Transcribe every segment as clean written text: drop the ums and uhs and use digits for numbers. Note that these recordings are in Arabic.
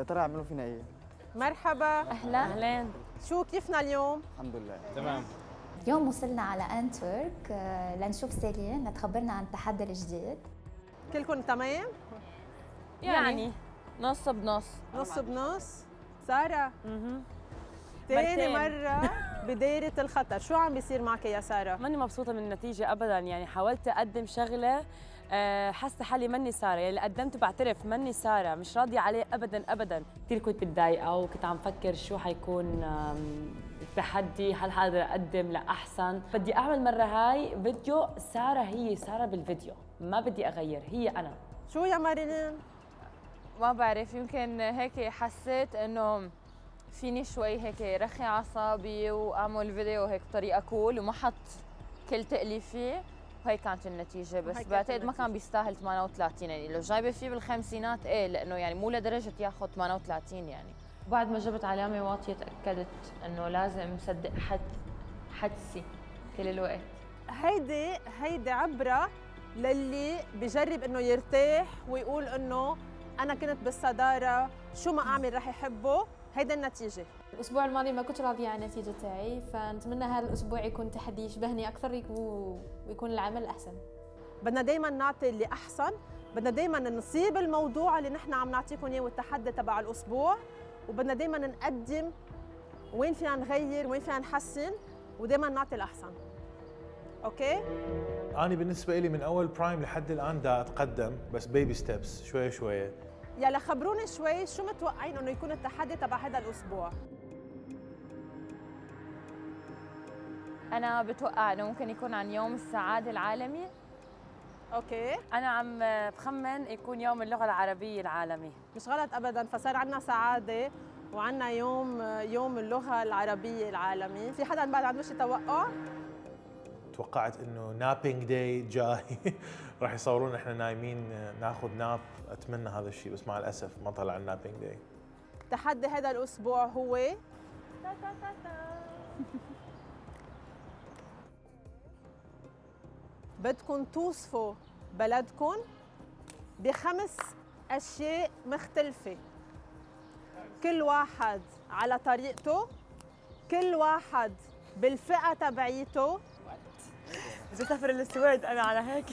يا ترى يعملوا فينا ايه؟ مرحبا. اهلا اهلين. شو كيفنا اليوم؟ الحمد لله تمام. اليوم وصلنا على انتورك لنشوف سيلين لتخبرنا عن التحدي الجديد. كلكم تمام؟ يعني نص بنص. نص بنص. سارة تاني مرة بدايرة الخطر، شو عم بيصير معك يا سارة؟ ماني مبسوطة من النتيجة أبداً، يعني حاولت أقدم شغلة حاسة حالي ماني سارة، يعني اللي قدمته بعترف ماني سارة، مش راضية عليه أبداً أبداً. كثير كنت متضايقة وكنت عم فكر شو حيكون التحدي، هل حقدر أقدم لأحسن. بدي أعمل مرة هاي فيديو سارة، هي سارة بالفيديو، ما بدي أغير، هي أنا. شو يا ماريلين؟ ما بعرف، يمكن هيك حسيت انه فيني شوي هيك رخي اعصابي واعمل فيديو هيك بطريقه كول وما حط كل تأليفي، وهي كانت النتيجه. بس بعتقد ما كان بيستاهل 38، يعني لو جايبه فيه بالخمسينات ايه، لانه يعني مو لدرجه ياخذ 38 يعني. بعد ما جبت علامه واطيه تاكدت انه لازم صدق حدسي كل الوقت. هيدي عبره للي بجرب انه يرتاح ويقول انه أنا كنت بالصدارة، شو ما أعمل رح يحبه. هيدا النتيجة. الأسبوع الماضي ما كنت راضية عن النتيجة تاعي، فنتمنى هذا الأسبوع يكون تحدي يشبهني أكثر ويكون العمل أحسن. بدنا دايماً نعطي اللي أحسن، بدنا دايماً نصيب الموضوع اللي نحن عم نعطيكم إياه والتحدي تبع الأسبوع، وبدنا دايماً نقدم وين فينا نغير، وين فينا نحسن، ودايماً نعطي الأحسن. أوكي؟ أنا بالنسبة لي من أول برايم لحد الآن دا أتقدم، بس بيبي ستيبس شوي شوي. يلا خبروني شوي شو متوقعين إنه يكون التحدي تبع هذا الأسبوع؟ أنا بتوقع إنه ممكن يكون عن يوم السعادة العالمي. أوكي. أنا عم بخمن يكون يوم اللغة العربية العالمي. مش غلط أبداً، فصار عندنا سعادة وعندنا يوم اللغة العربية العالمي. في حدا بعد عنده شي توقع؟ توقعت انه نابينج داي جاي راح يصورون احنا نايمين ناخذ ناب، اتمنى هذا الشيء، بس مع الاسف ما طلع النابينج داي. تحدي هذا الاسبوع هو بدكم توصفوا بلدكم ب5 اشياء مختلفة، كل واحد على طريقته، كل واحد بالفئة تبعيته. بسافر السويد انا على هيك.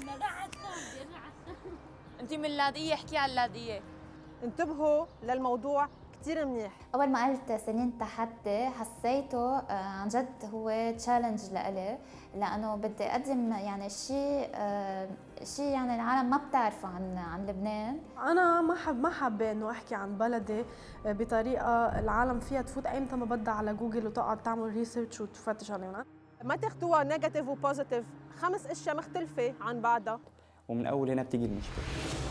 انت من اللاذقيه، احكي عن اللاذقيه. انتبهوا للموضوع كثير منيح. اول ما قلت سيلين تحدي حسيته عن جد هو تشالنج لإلي، لانه بدي اقدم يعني شيء يعني العالم ما بتعرفه عن لبنان. انا ما حابه انه احكي عن بلدي بطريقه العالم فيها تفوت ايمتى ما بدها على جوجل وتقعد تعمل ريسيرش وتفتش عليهم. ما تاخذوها نيجاتيف وبوزيتيف، 5 اشياء مختلفة عن بعضها. ومن اول هنا بتيجي المشكله.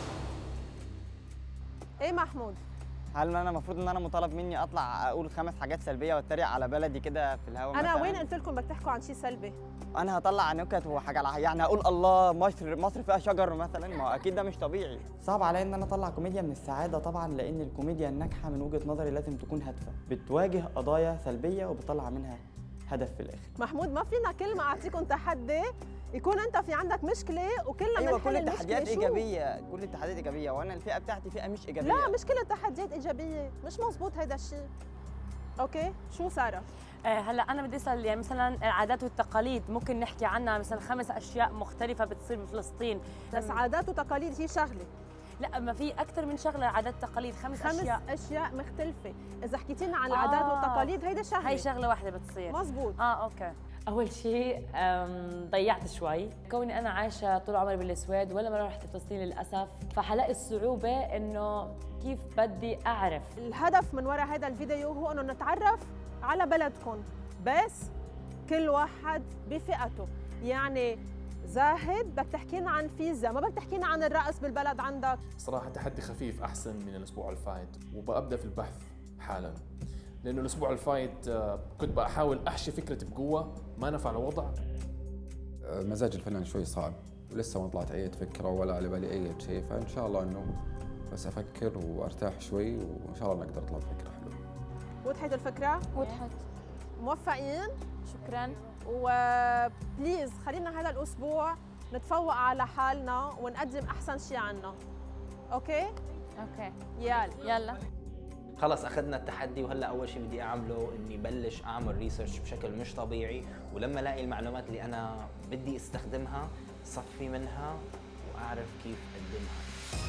ايه محمود؟ هل انا المفروض ان انا مطالب مني اطلع اقول 5 حاجات سلبيه واتريق على بلدي كده في الهواء؟ انا وين قلت لكم بدك تحكوا عن شيء سلبي؟ انا هطلع نكت وحاجه يعني هقول الله مصر فيها شجر مثلا، ما اكيد ده مش طبيعي. صعب عليا ان انا اطلع كوميديا من السعاده طبعا، لان الكوميديا الناجحه من وجهه نظري لازم تكون هادفه، بتواجه قضايا سلبيه وبتطلع منها هدف في الاخر. محمود ما فينا كل ما اعطيكم تحدي يكون انت في عندك مشكله وكلنا أيوة بنحل المشكله. كل التحديات ايجابيه، كل التحديات ايجابيه، وانا الفئه بتاعتي فئه مش ايجابيه. لا مش كل التحديات ايجابيه، مش مزبوط هيدا الشيء. اوكي شو ساره؟ هلا انا بدي اسال، يعني مثلا العادات والتقاليد ممكن نحكي عنها، مثلا 5 اشياء مختلفه بتصير بفلسطين. بس عادات وتقاليد هي شغله، لا ما في اكثر من شغله. عادات وتقاليد 5 اشياء مختلفه. اذا حكيتي لنا عن العادات والتقاليد هيدا شغله، هي شغله واحده بتصير. مزبوط. اوكي. اول شيء ضيعت شوي، كوني انا عايشه طول عمري بالسويد ولا مره رحت فلسطين للاسف، فحلاقي الصعوبه انه كيف بدي اعرف. الهدف من وراء هذا الفيديو هو انه نتعرف على بلدكم، بس كل واحد بفئته. يعني زاهد بدك تحكينا عن فيزا، ما بدك تحكينا عن الرقص بالبلد عندك. صراحة تحدي خفيف أحسن من الأسبوع الفايت، وببدأ في البحث حالا، لأنه الأسبوع الفايت كنت بحاول أحشي فكرتي بقوة، ما نفع الوضع. مزاج الفنان شوي صعب، ولسه ما طلعت أي فكرة ولا على بالي أي شيء، فإن شاء الله إنه بس أفكر وأرتاح شوي، وإن شاء الله نقدر نطلع بفكرة حلوة. وضحت الفكرة؟ وضحت. موفقين؟ شكراً. وبليز خلينا هذا الأسبوع نتفوق على حالنا ونقدم أحسن شيء عنا. أوكي؟ اوكي يلا. خلص اخذنا التحدي، وهلا اول شيء بدي اعمله اني بلش اعمل ريسيرش بشكل مش طبيعي، ولما الاقي المعلومات اللي انا بدي استخدمها صفي منها واعرف كيف اقدمها.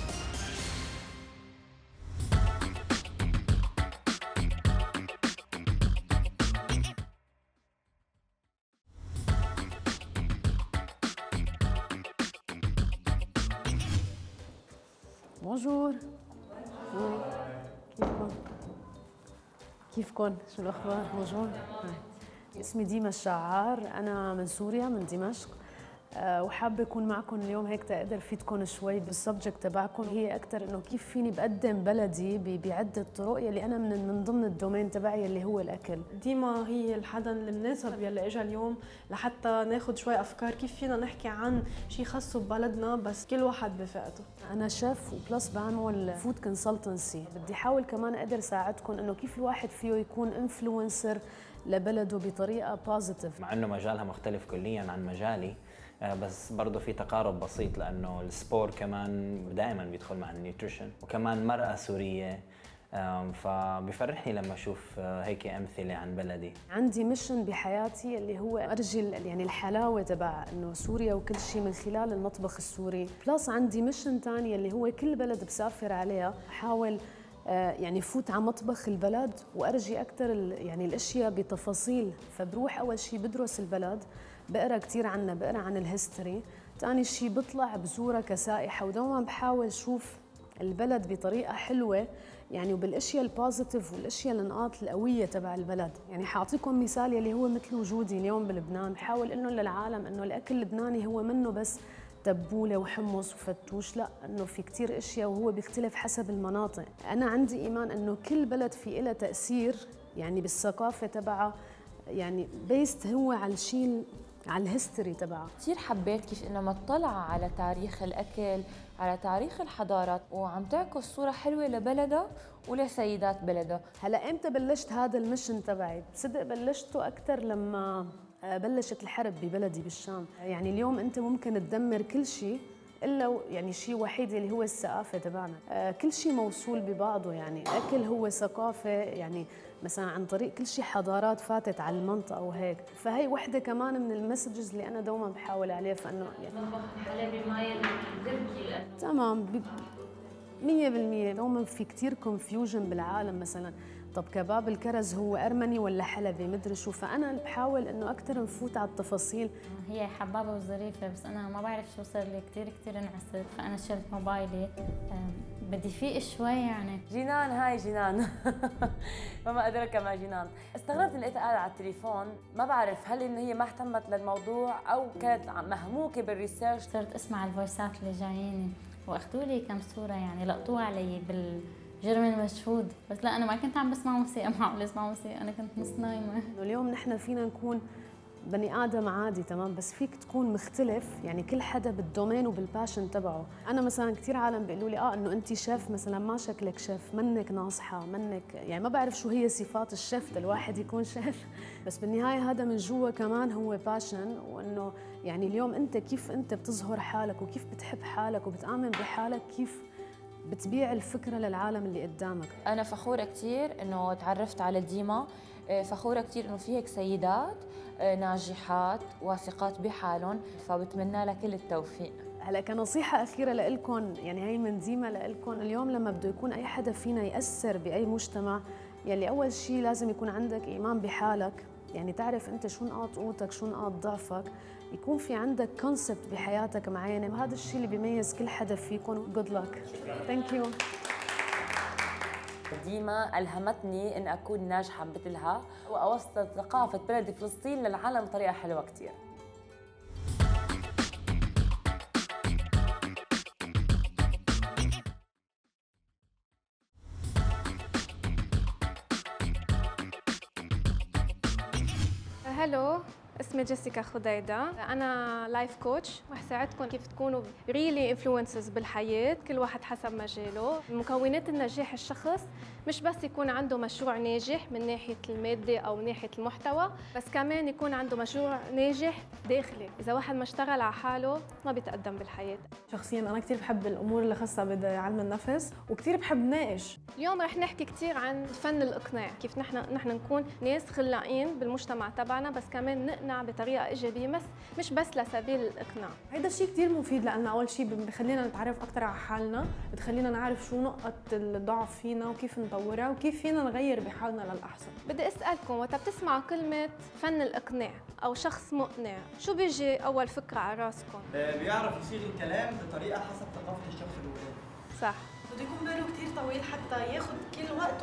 بونجور. كيفكن؟ شو الأخبار؟ بونجور. اسمي ديما الشعار، أنا من سوريا من دمشق، وحابة أكون معكم اليوم هيك تقدر فيدكم شوي بالسبجكت تبعكم. هي أكثر إنه كيف فيني بقدم بلدي بعدة طرق يلي أنا من ضمن الدومين تبعي اللي هو الأكل. ديما هي الحدا المناسب يلي اجى اليوم لحتى ناخذ شوي أفكار كيف فينا نحكي عن شيء خاصه ببلدنا بس كل واحد بفئته. أنا شيف وبلس بعمل فود كونسلتنسي، بدي أحاول كمان أقدر ساعدكم إنه كيف الواحد فيه يكون انفلونسر لبلده بطريقة بوزيتيف. مع إنه مجالها مختلف كلياً عن مجالي، بس برضه في تقارب بسيط لأنه السبور كمان دائما بيدخل مع النيوتريشن، وكمان مرأة سورية، فبيفرحني لما أشوف هيك أمثلة عن بلدي. عندي ميشن بحياتي اللي هو أرجي يعني الحلاوة تبع إنه سوريا وكل شيء من خلال المطبخ السوري. بلس عندي ميشن ثانية اللي هو كل بلد بسافر عليها أحاول يعني فوت على مطبخ البلد وأرجي أكثر يعني الأشياء بتفاصيل. فبروح أول شيء بدرس البلد، بقرا كثير عنها، بقرا عن الهيستوري. ثاني شيء بطلع بزورها كسائحه، ودوما بحاول شوف البلد بطريقه حلوه يعني، وبالاشياء البوزيتيف والاشياء النقاط القويه تبع البلد. يعني حاعطيكم مثال يلي هو مثل وجودي اليوم بلبنان، بحاول انه للعالم انه الاكل اللبناني هو منه بس تبوله وحمص وفتوش، لا، انه في كثير اشياء وهو بيختلف حسب المناطق. انا عندي ايمان انه كل بلد في لها تاثير يعني بالثقافه تبعها، يعني بيست هو على الشيء على الهيستوري تبعها. كثير حبيت كيف انه مطلعة على تاريخ الاكل، على تاريخ الحضارات، وعم تعكس صورة حلوة لبلدها ولسيدات بلدها. هلا امتى بلشت هذا المشن تبعي؟ بصدق بلشته اكثر لما بلشت الحرب ببلدي بالشام. يعني اليوم انت ممكن تدمر كل شيء الا يعني شيء وحيد اللي هو الثقافه تبعنا. كل شيء موصول ببعضه، يعني الاكل هو ثقافه، يعني مثلا عن طريق كل شيء حضارات فاتت على المنطقه وهيك. فهي وحده كمان من المسجز اللي انا دوما بحاول عليه. فانه يعني حلبي مايل تركي لانه تمام 100%. دوما في كثير كونفيوجن بالعالم، مثلا طب كباب الكرز هو ارمني ولا حلبي مدري شو. فانا بحاول انه اكثر نفوت على التفاصيل. هي حبابه وظريفه، بس انا ما بعرف شو صار لي، كثير انعست، فانا شلت موبايلي. بدي فيق شوي يعني. جنان، هاي جنان. وما أدرك ما جنان. استغربت إن لقيتها قاعدة على التليفون، ما بعرف هل إن هي ما اهتمت للموضوع أو كانت مهموكة بالريسيرش. صرت اسمع الفويسات اللي جاييني واخذوا لي كم صوره يعني لقطوها علي بالجرم المشهود، بس لا انا ما كنت عم بسمع موسيقى، معقول اسمع موسيقى، انا كنت نص نايمه. اليوم نحن فينا نكون بني ادم عادي تمام، بس فيك تكون مختلف، يعني كل حدا بالدومين وبالباشن تبعه. انا مثلا كثير عالم بيقولوا لي انه انت شيف مثلا، ما شكلك شيف، منك ناصحه، منك يعني ما بعرف شو هي صفات الشيف الواحد يكون شيف. بس بالنهايه هذا من جوا كمان هو باشن، وانه يعني اليوم انت كيف انت بتظهر حالك وكيف بتحب حالك وبتآمن بحالك، كيف بتبيع الفكره للعالم اللي قدامك. انا فخوره كثير انه تعرفت على ديما، فخوره كثير انه في هيك سيدات ناجحات واثقات بحالهم، فبتمنى لها كل التوفيق. هلا كنصيحه اخيره لكم، يعني هي من ديما لكم، اليوم لما بده يكون اي حدا فينا ياثر باي مجتمع، يلي اول شيء لازم يكون عندك ايمان بحالك، يعني تعرف انت شو نقاط قوتك، شو نقاط ضعفك، يكون في عندك كونسبت بحياتك معينه، وهذا الشيء اللي بيميز كل حدا فيكم. جود لك. ثانك يو. ديما ألهمتني إن أكون ناجحة مثلها وأوصل ثقافة بلد فلسطين للعالم بطريقة حلوة كتير. هلو، اسمي جيسيكا خديدة، أنا لايف كوتش رح ساعدكم كيف تكونوا ريلي انفلونسرز بالحياة، كل واحد حسب مجاله. مكونات النجاح الشخص مش بس يكون عنده مشروع ناجح من ناحية المادة أو من ناحية المحتوى، بس كمان يكون عنده مشروع ناجح داخلي. إذا واحد ما اشتغل على حاله ما بيتقدم بالحياة. شخصياً أنا كتير بحب الأمور اللي خاصة بعلم النفس وكتير بحب ناقش. اليوم رح نحكي كتير عن فن الإقناع، كيف نحن نكون ناس خلاقين بالمجتمع تبعنا، بس كمان نقنع بطريقة إيجابية، مش بس لسبيل الإقناع. هيدا الشيء كتير مفيد لأنه أول شيء بخلينا نتعرف أكثر على حالنا، بتخلينا نعرف شو نقط الضعف فينا وكيف نطورها وكيف فينا نغير بحالنا للأحسن. بدي أسألكم، وقت بتسمعوا كلمة فن الإقناع أو شخص مقنع، شو بيجي أول فكرة على راسكم؟ بيعرف يصيغ الكلام بطريقة حسب ثقافة الشخص اللي قدامه. صح. بده يكون باله كتير طويل حتى ياخذ كل وقته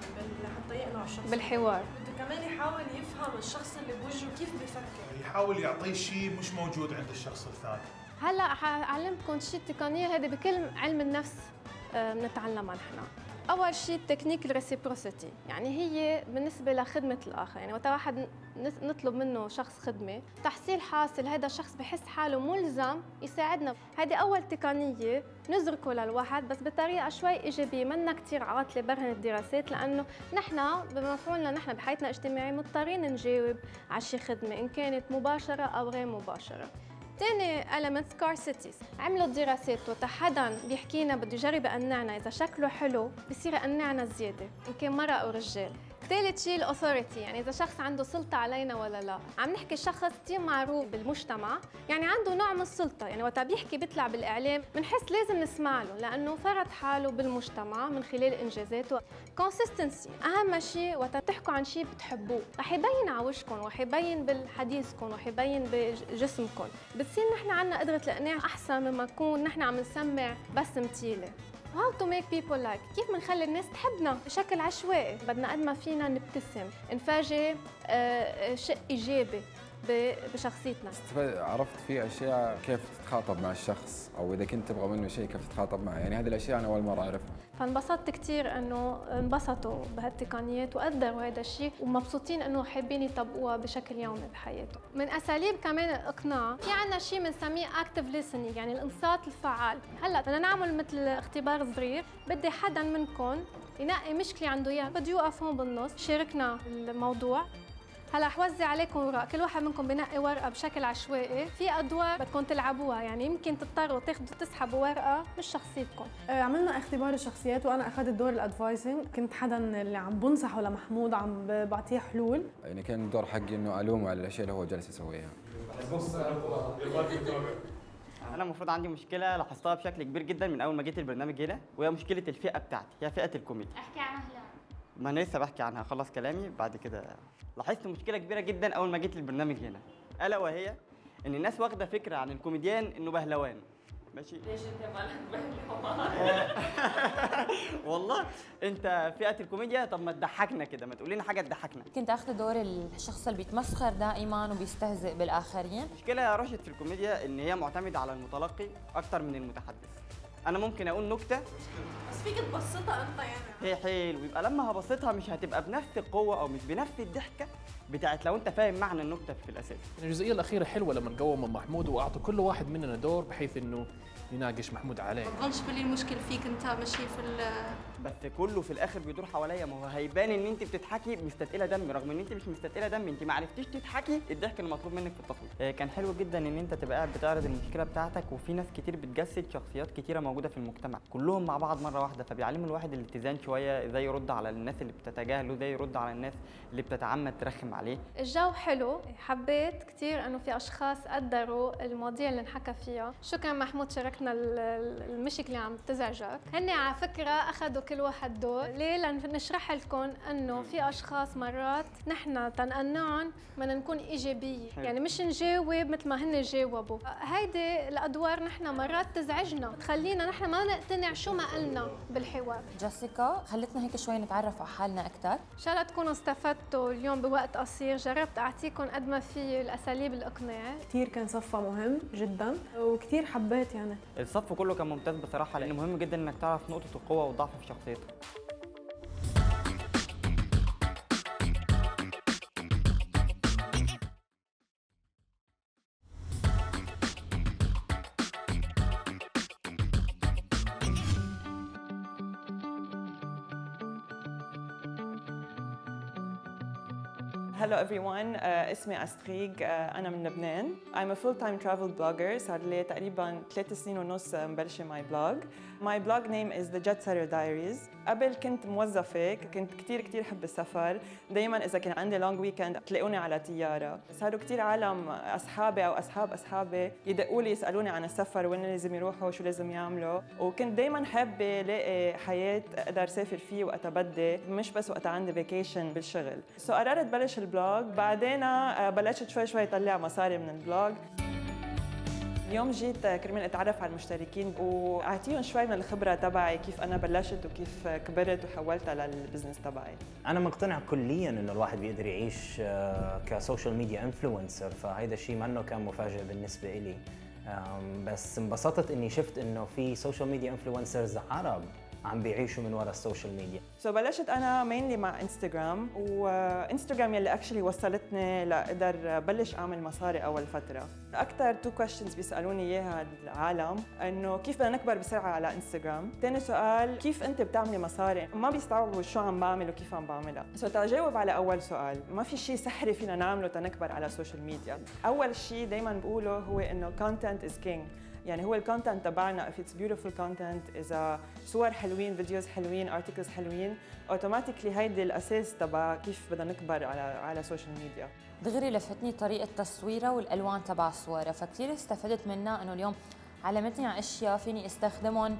حتى يقنع الشخص بالحوار. بده كمان يحاول يفهم الشخص اللي بوجهه كيف بيفكر، يحاول يعطيه شيء مش موجود عند الشخص الثاني. هلا حاعلمكم شيء تقنية هذه بكل علم النفس بنتعلمها نحن. أول شيء تكنيك الريسيبروسيتي، يعني هي بالنسبة لخدمة الآخر، يعني وقت واحد نطلب منه شخص خدمة تحصيل حاصل، هذا الشخص بحس حاله ملزم يساعدنا. هذه أول تقنية نزركه للواحد، بس بطريقة شوي إيجابية، منا كتير عاطلة برهن الدراسات، لأنه نحن بمفعولنا نحن بحياتنا الاجتماعية مضطرين نجاوب على شي خدمة إن كانت مباشرة أو غير مباشرة. تاني element scarcity، عملوا دراسات وقت حدا بيحكينا بده يجرب يقنعنا إذا شكله حلو بصير يقنعنا زيادة إن كان مرأة أو رجال. ثالث شيء الاثوريتي، يعني اذا شخص عنده سلطه علينا ولا لا. عم نحكي شخص كثير معروف بالمجتمع، يعني عنده نوع من السلطه، يعني وقت بيحكي بيطلع بالاعلام بنحس لازم نسمع له لانه فرض حاله بالمجتمع من خلال انجازاته. كونسيستنسي، اهم شيء وقت بتحكوا عن شيء بتحبوه رح يبين على وجهكم ورح يبين بحديثكم ورح يبين بجسمكم. بتصير نحن عندنا قدره الاقناع احسن مما نكون نحن عم نسمع بس متيله. How to make people like، كيف بنخلي الناس تحبنا بشكل عشوائي؟ بدنا قد ما فينا نبتسم، نفاجئ شيء ايجابي بشخصيتنا. عرفت في اشياء كيف تتخاطب مع الشخص، او اذا كنت تبغى منه شيء كيف تتخاطب معه، يعني هذه الاشياء انا اول مره اعرفها. فانبسطت كثير انه انبسطوا بهالتقنيات وقدروا هذا الشيء ومبسوطين انه حابين يطبقوها بشكل يومي بحياتهم. من اساليب كمان الاقناع في عندنا شيء بنسميه اكتيف listening، يعني الانصات الفعال. هلا بدنا نعمل مثل اختبار صغير، بدي حدا منكم ينقي مشكله عنده اياها، بده يوقف هون بالنص شاركنا الموضوع. هلا رح وزع عليكم ورق، كل واحد منكم بنقي ورقه بشكل عشوائي، في ادوار بدكم تلعبوها، يعني يمكن تضطروا تاخذوا تسحبوا ورقه مش شخصيتكم. عملنا اختبار الشخصيات وانا اخذت دور الادفايزنج، كنت حدا اللي عم بنصحه لمحمود، عم بعطيه حلول. يعني كان الدور حقي انه الومه على الاشياء اللي هو جالس يسويها. انا المفروض عندي مشكله لاحظتها بشكل كبير جدا من اول ما جيت البرنامج هنا، وهي مشكله الفئه بتاعتي، هي فئه الكوميديا. احكي عنها هلا. ما انا لسه بحكي عنها، خلص كلامي بعد كده. لاحظت مشكله كبيره جدا اول ما جيت البرنامج هنا، الا وهي ان الناس واخده فكره عن الكوميديان انه بهلوان. ماشي؟ ليش انت مالك بهلوان؟ والله انت فئه الكوميديا، طب ما تضحكنا كده، ما تقول لنا حاجه تضحكنا. كنت اخذ دور الشخص اللي بيتمسخر دائما وبيستهزئ بالاخرين. المشكله يا راشد في الكوميديا ان هي معتمده على المتلقي اكتر من المتحدث. انا ممكن اقول نكته بس فيك تبسطها انت، يعني هي حلو، يبقى لما هبسطها مش هتبقى بنفس القوه او مش بنفس الضحكه بتاعت لو انت فاهم معنى النكته في الاساس. الجزئيه الاخيره حلوه لما قوم محمود واعطوا كل واحد مننا دور بحيث انه يناقش محمود عليه. ما تظنش باللي المشكل فيك انت ماشي في بس كله في الاخر بيدور حواليا، ما هو هيبان ان انت بتضحكي مستثقله دم، رغم ان انت مش مستثقله دم، انت ما عرفتيش تضحكي الضحك اللي مطلوب منك في التصوير. كان حلو جدا ان انت تبقى قاعد بتعرض المشكله بتاعتك، وفي ناس كتير بتجسد شخصيات كتيره موجوده في المجتمع كلهم مع بعض مره واحده، فبيعلم الواحد الاتزان شويه، ازاي يرد على الناس اللي بتتجاهله، ازاي يرد على الناس اللي بتتعمد ترخم عليه. الجو حلو، حبيت كثير انه في اشخاص قدروا المواضيع اللي انحكى فيها. شكرا محمود، شاركنا المشكله اللي عم تزعجك. هن على فكره اخذوا كل واحد دور، ليه؟ لنشرح لكم انه في اشخاص مرات نحن تنقنعهم بدنا نكون ايجابيه، يعني مش نجاوب مثل ما هن جاوبوا. هيدي الادوار نحن مرات تزعجنا، تخلينا نحن ما نقتنع شو ما قلنا بالحوار. جيسيكا خلتنا هيك شوي نتعرف على حالنا اكثر. ان شاء الله تكونوا استفدتوا اليوم بوقت قصير، جربت اعطيكم قد ما في الاساليب الاقناع. كثير كان صفها مهم جدا وكثير حبيت، يعني الصف كله كان ممتاز بصراحه، لان مهم جدا انك تعرف نقطه القوه والضعف في شخصيتك. Hello everyone, اسمي أستريق، أنا من لبنان. I'm a full-time travel blogger. صار لي تقريباً 3 سنين ونص مبلشة my blog. My blog name is The Jet Setter Diaries. قبل كنت موظفة، كنت كتير حب السفر. دايماً إذا كان عندي long weekend تلاقوني على طيارة. صاروا كتير عالم أصحابي أو أصحابي يدقوا لي يسألوني عن السفر، وين لازم يروحوا، شو لازم يعملوا. وكنت دايماً حابة لاقي حياة أقدر سافر فيه وأتبدي، مش بس وقت عندي فيكيشن بالشغل. قررت بلش البلوج، بعدين بلشت شوي طلع مصاري من البلوج. اليوم جيت كرمال اتعرف على المشتركين واعطيهم شوي من الخبره تبعي، كيف انا بلشت وكيف كبرت وحولتها للبزنس تبعي. انا مقتنع كليا انه الواحد بيقدر يعيش كسوشيال ميديا انفلونسر، فهيدا الشيء منه كان مفاجئ بالنسبه لي. بس انبسطت اني شفت انه في سوشيال ميديا انفلونسرز عرب عم بيعيشوا من وراء السوشيال ميديا. بلشت انا مينلي مع انستغرام، وانستغرام يلي اكشلي وصلتني لاقدر بلش اعمل مصاري اول فتره. اكثر 2 questions بيسالوني اياها العالم انه كيف بدنا نكبر بسرعه على انستغرام، ثاني سؤال كيف انت بتعملي مصاري، ما بيستوعبوا شو عم بعمل وكيف عم بعملها. تجاوب على اول سؤال، ما في شيء سحري فينا نعمله تنكبر على السوشيال ميديا. اول شيء دائما بقوله هو انه content is king، يعني هو الكونتنت تبعنا if it's beautiful content، إذا صور حلوين، فيديوز حلوين، articles حلوين، اوتوماتيكلي هيدي الأساس تبع كيف بدنا نكبر على السوشيال ميديا. دغري لفتني طريقة تصويرها والألوان تبع صورها، فكتير استفدت منها إنه اليوم علمتني على أشياء فيني استخدمهم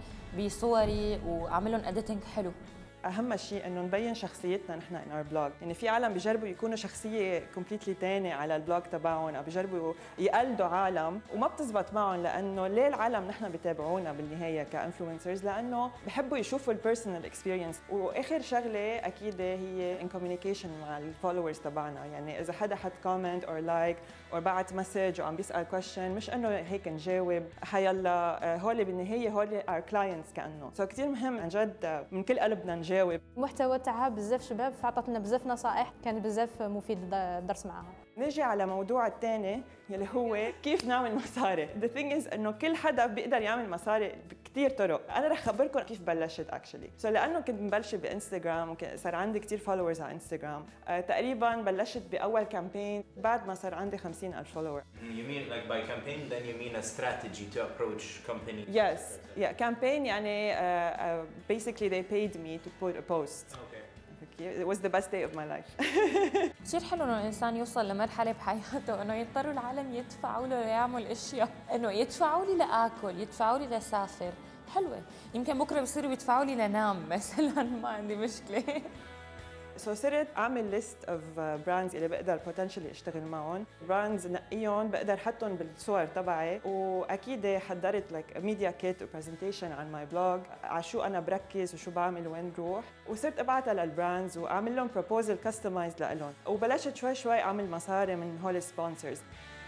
بصوري وأعمل لهم editing حلو. اهم شيء انه نبين شخصيتنا نحن in our blog. يعني في عالم بيجربوا يكونوا شخصيه كومبليتلي ثانيه على البلوج تبعهم، او بيجربوا يقلدوا عالم وما بتزبط معهم. لانه ليه العالم نحن بيتابعونا بالنهايه كانفلونسرز؟ لانه بحبوا يشوفوا البيرسونال اكسبيرينس. واخر شغله اكيد هي ان كوميونيكيشن مع الفولورز تبعنا. يعني اذا حدا حط كومنت او لايك او بعت مسج وعم بيسال كويشن، مش انه هيك نجاوب حيلا. هول بالنهايه هول ار كلاينتس كانه. كثير مهم عن جد من كل قلبنا نجاوب. المحتوى تاعها بزاف شباب، فعطتنا بزاف نصائح، كان بزاف مفيد الدرس معها. نجي على موضوع الثاني يلي هو كيف نعمل مصاري. The thing is انه كل حدا بيقدر يعمل مصاري بكثير طرق. انا رح اخبركم كيف بلشت اكشلي. لانه كنت مبلشه بانستغرام وصار عندي كثير فولورز على انستغرام. تقريبا بلشت باول كامبين بعد ما صار عندي 50,000 فولور. You mean like by campaign then you mean a strategy to approach company? Yes, yeah, campaign يعني basically they paid me to put a post. Okay. It was the best day of my life. كثير حلو انه الانسان يوصل لمرحله بحياته انه يضطروا العالم يدفعوا له ليعمل اشياء، انه يدفعوا لي لاكل، يدفعوا لي لسافر، حلوه. يمكن بكره بيصيروا يدفعوا لي لنام مثلا، ما عندي مشكله. صرت اعمل ليست اوف براندز اللي بقدر بوتنشلي اشتغل معهم. براندز نقيهم بقدر احطهم بالصور تبعي، واكيد حضرت لايك ميديا كيت وبرزنتيشن عن ماي بلوج على شو انا بركز وشو بعمل وين بروح، وصرت ابعتها للبراندز واعمل لهم بروبوزل كاستمايز لهم. وبلشت شوي اعمل مصاري من هول السبونسرز.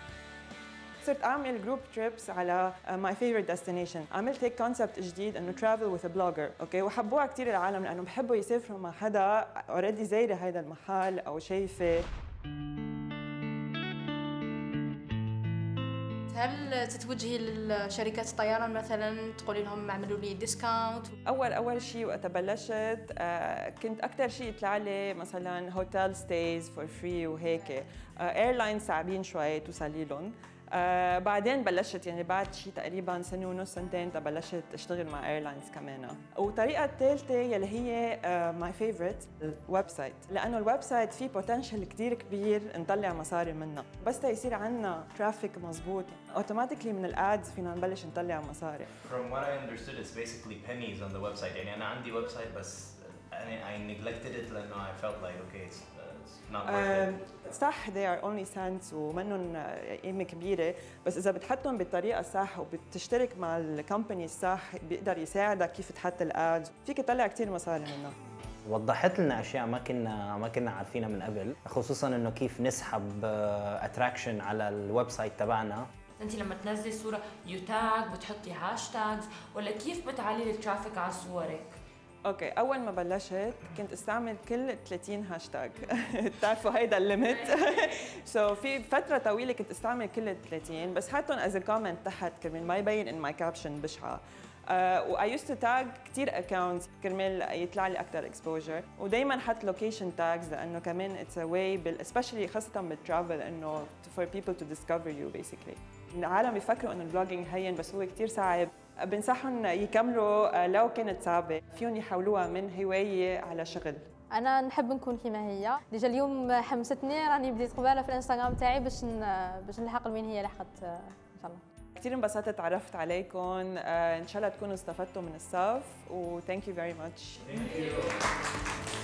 صرت اعمل جروب تريبس على ماي فيفورت ديستنيشن. عملت هيك كونسبت جديد انه ترافل وذ بلوجر، اوكي، وحبوها كثير العالم لانه بحبوا يسافروا مع حدا اوريدي زايره هذا المحل او شايفه. هل تتوجهي للشركات الطيران مثلا تقولي لهم اعملوا لي ديسكاونت؟ اول شيء وقت بلشت كنت اكثر شيء يطلع لي مثلا هوتيل ستيز فور فري وهيك. ايرلاين صعبين شوي توصلي لهم. بعدين بلشت يعني بعد شيء تقريبا سنه ونص سنتين بلشت اشتغل مع ايرلاينز كمان. والطريقه الثالثه يلي هي ماي فيفورت الويب سايت، لانه الويب سايت فيه بوتنشل كثير كبير نطلع مصاري منه. بس يصير عندنا ترافيك مزبوط اوتوماتيكلي من الادز فينا نبلش نطلع مصاري. From what I understood it's basically pennies on the website. يعني انا عندي ويب سايت بس I neglected it لانه I felt like okay it's not worth it. صح they are only cents ومنهم قيمة كبيرة، بس إذا بتحطهم بالطريقة الصح وبتشترك مع الكومباني الصح بيقدر يساعدك كيف تحط الادز، فيك تطلع كثير مصاري منها. وضحت لنا اشياء ما كنا عارفينها من قبل، خصوصا انه كيف نسحب اتراكشن على الويب سايت تبعنا. انت لما تنزلي صوره يوتاج بتحطي هاشتاجز ولا كيف بتعلي الترافيك على صورك؟ اوكي، اول ما بلشت كنت استعمل كل 30 هاشتاج. بتعرفوا هيدا الليميت. في فتره طويله كنت استعمل كل 30 بس حطهم از كومنت تحت كمان ما يبين ان ماي كابشن بشعه. و I used to tag كثير accounts كرمال يطلع لي أكثر exposure، ودايما حط location tags لأنه كمان it's a way especially خاصة بالtravel إنه for people to discover you basically. العالم بيفكروا إنه البلوجينج هين بس هو كثير صعب. بنصحهم يكملوا لو كانت صعبة، فيهم يحولوها من هواية على شغل. انا نحب نكون كيما هي، ديجا اليوم حمستني، راني بديت قبالة في الانستغرام تاعي باش نلحق لوين هي لحقت ان شاء الله. كثير انبسطت تعرفت عليكم، ان شاء الله تكونوا استفدتوا من الصف و thank you very much. Thank you.